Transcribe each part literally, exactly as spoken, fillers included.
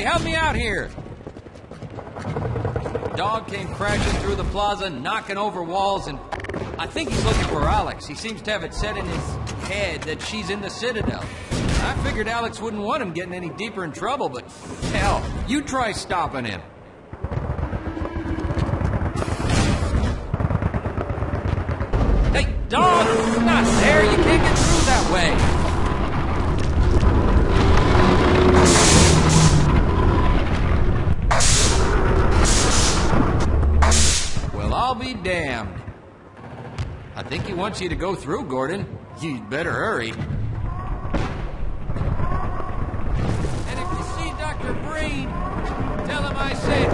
help me out here! Dog came crashing through the plaza, knocking over walls, and I think he's looking for Alex. He seems to have it set in his head that she's in the Citadel. I figured Alex wouldn't want him getting any deeper in trouble, but hell, you try stopping him. Hey, dog! Not there! You can't get through that way! Well, I'll be damned. I think he wants you to go through, Gordon. You'd better hurry. And if you see Doctor Breen, tell him I said...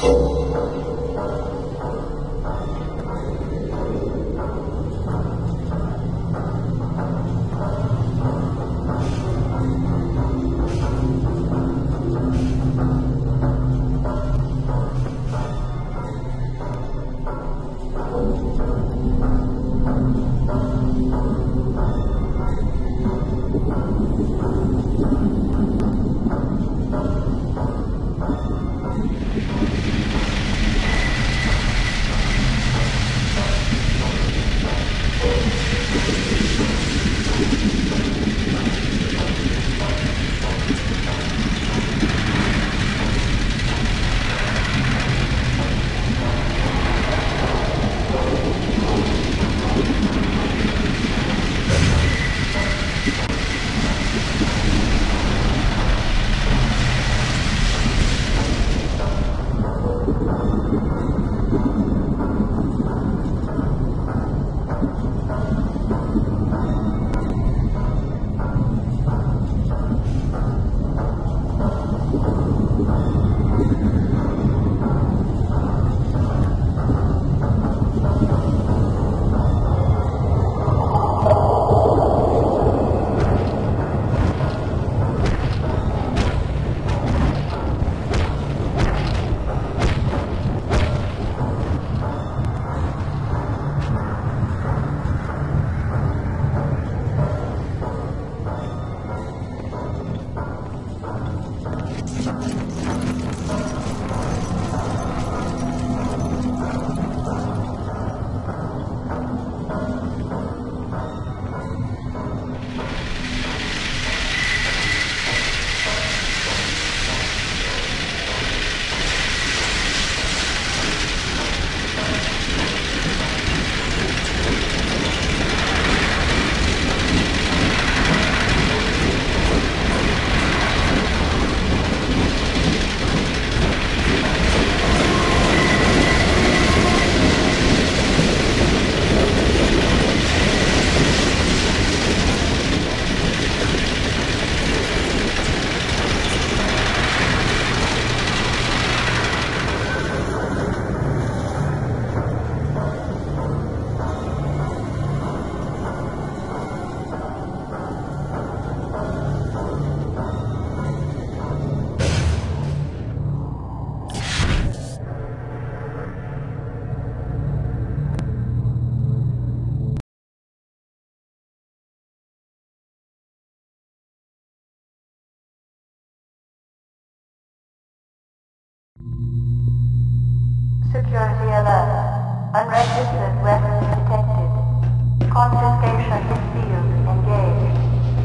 Security alert. Unregistered weapons detected. Confiscation field engaged.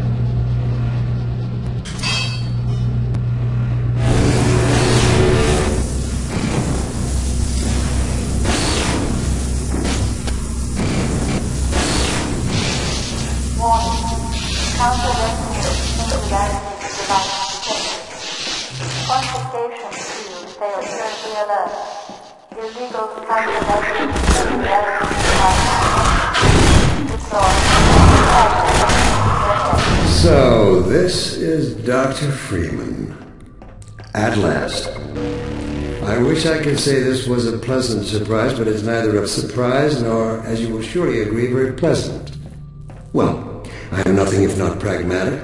Warning. Counter-rescue singularity device detected. Confiscation field failed. Security alert. Illegal counter-rescue singularity device deployed. So, this is Doctor Freeman. At last. I wish I could say this was a pleasant surprise, but it's neither a surprise nor, as you will surely agree, very pleasant. Well, I am nothing if not pragmatic.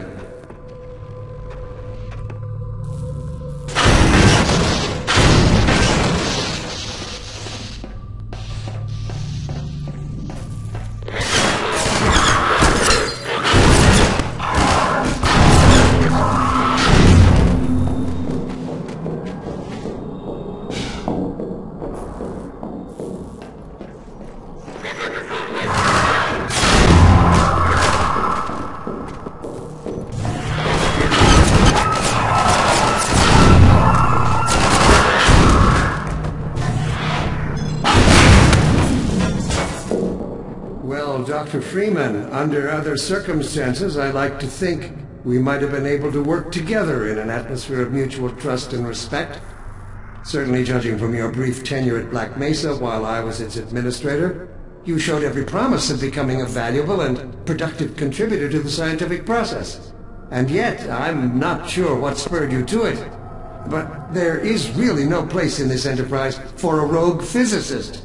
Doctor Freeman, under other circumstances, I like to think we might have been able to work together in an atmosphere of mutual trust and respect. Certainly, judging from your brief tenure at Black Mesa while I was its administrator, you showed every promise of becoming a valuable and productive contributor to the scientific process. And yet, I'm not sure what spurred you to it. But there is really no place in this enterprise for a rogue physicist.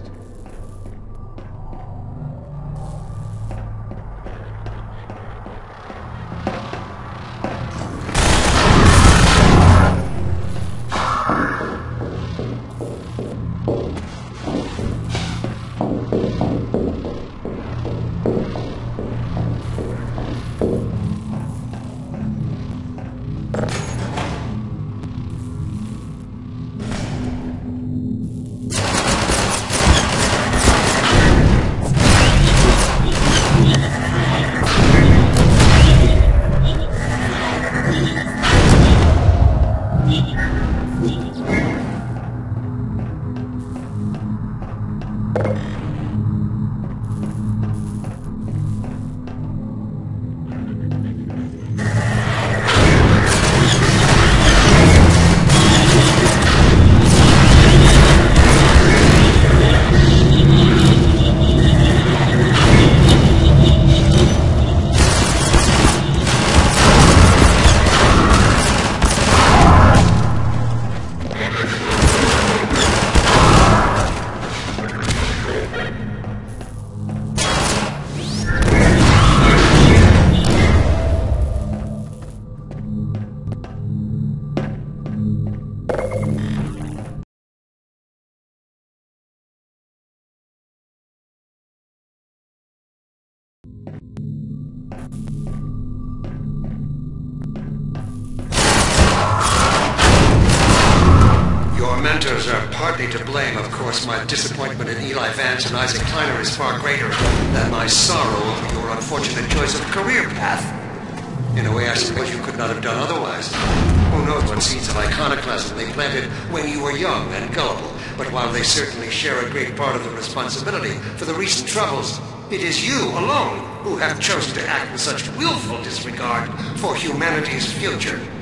Mentors are partly to blame, of course. My disappointment in Eli Vance and Isaac Kleiner is far greater than my sorrow over your unfortunate choice of career path. In a way, I suppose you could not have done otherwise. Who knows what seeds of iconoclasm they planted when you were young and gullible. But while they certainly share a great part of the responsibility for the recent troubles, it is you alone who have chosen to act with such willful disregard for humanity's future.